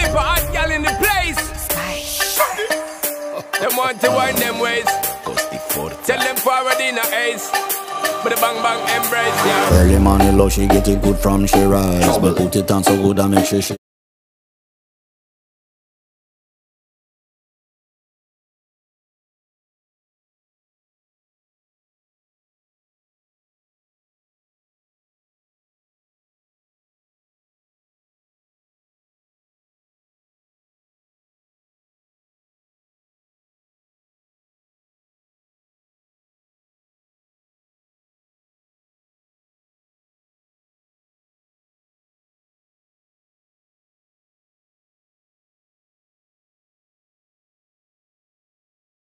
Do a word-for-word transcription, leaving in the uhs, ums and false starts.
type of hot gal in the place. Them want to wind them ways. Tell them forward in a ace. But the bang bang embrace, yeah. Early morning love, she get it good from she rise. But put it on so good I make sure she